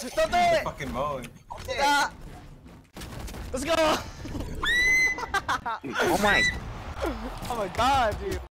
Don't do it! Fucking mowing. Ah. Let's go! Oh my. Oh my god, dude.